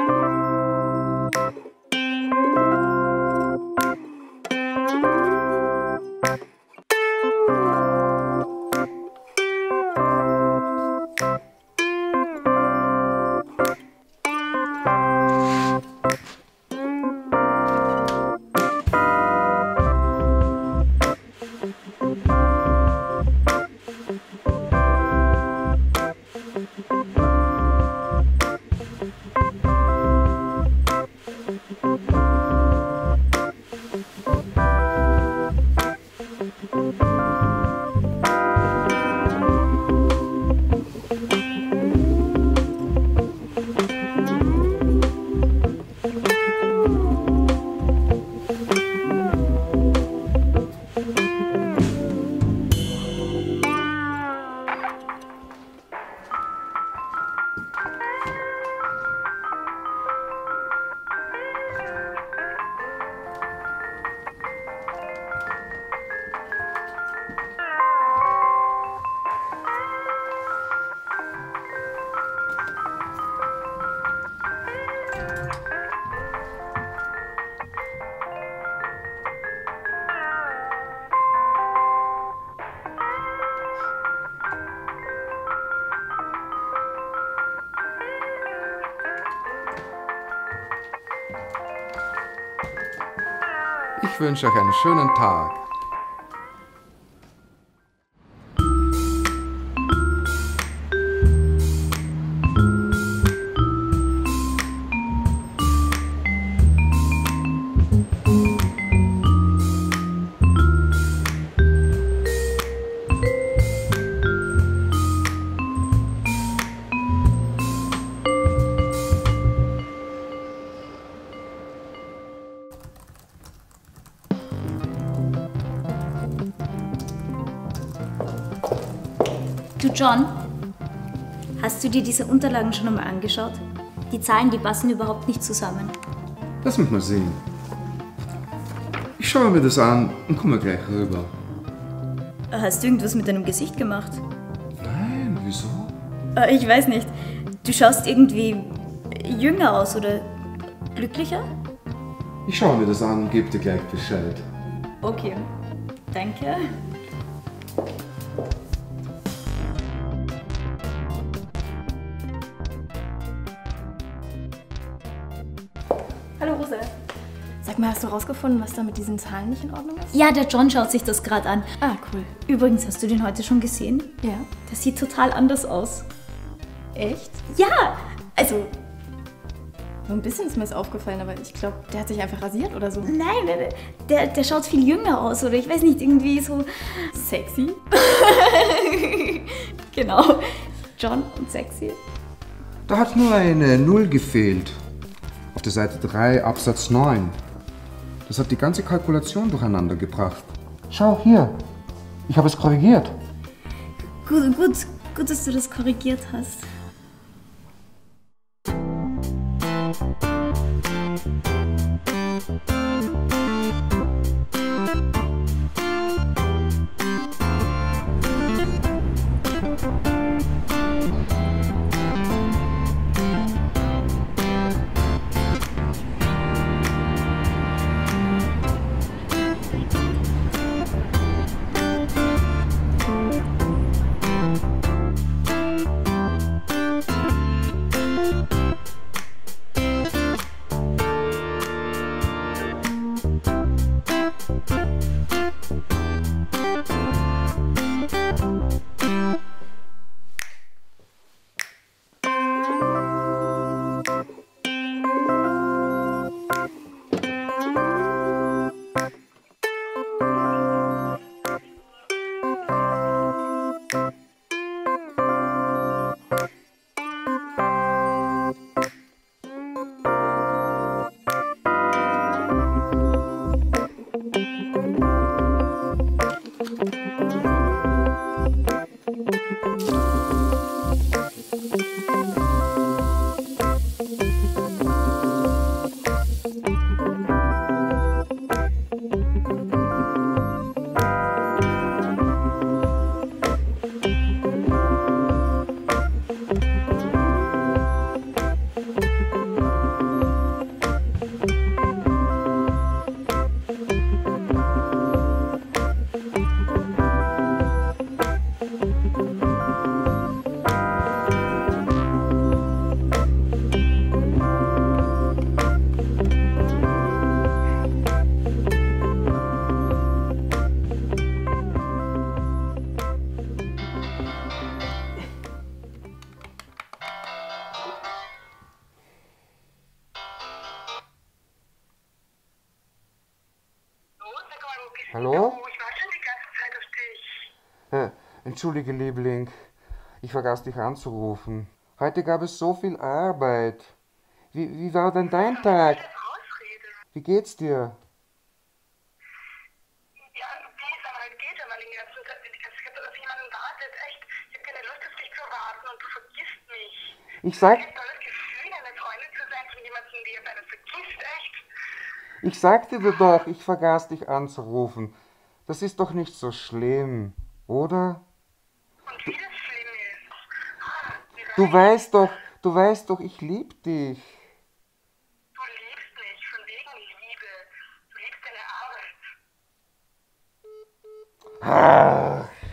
Ich wünsche euch einen schönen Tag. Du John, hast du dir diese Unterlagen schon einmal angeschaut? Die Zahlen, die passen überhaupt nicht zusammen. Lass mich mal sehen. Ich schaue mir das an und komme gleich rüber. Hast du irgendwas mit deinem Gesicht gemacht? Nein, wieso? Ich weiß nicht. Du schaust irgendwie jünger aus oder glücklicher? Ich schaue mir das an und gebe dir gleich Bescheid. Okay, danke. Hallo Rosa. Sag mal, hast du rausgefunden, was da mit diesen Zahlen nicht in Ordnung ist? Ja, der John schaut sich das gerade an. Ah, cool. Übrigens, hast du den heute schon gesehen? Ja. Das sieht total anders aus. Echt? Ja, also So ein bisschen ist mir das aufgefallen, aber ich glaube, der hat sich einfach rasiert oder so. nein, der schaut viel jünger aus oder ich weiß nicht, irgendwie so Sexy? genau. John und sexy. Da hat nur eine 0 gefehlt. Auf der Seite 3, Absatz 9. Das hat die ganze Kalkulation durcheinander gebracht. Schau hier, ich habe es korrigiert. Gut, dass du das korrigiert hast. Hallo? Du, ich warte schon die ganze Zeit auf dich. Entschuldige, Liebling. Ich vergaß dich anzurufen. Heute gab es so viel Arbeit. Wie war denn dein Tag? Ausrede. Wie geht's dir? Ja, wie es halt geht, wenn man den ganzen Tag auf jemanden wartet. Echt, ich habe keine Lust auf dich zu warten und du vergisst mich. Ich sag, Es ist ein tolles Gefühl, eine Freundin zu sein von jemandem, der einen vergisst, echt. ich sagte dir doch, ich vergaß dich anzurufen. Das ist doch nicht so schlimm, oder? Und wie das schlimm ist. Du weißt doch, ich lieb dich. Du liebst mich, von wegen Liebe. Du liebst deine Arbeit. Ah.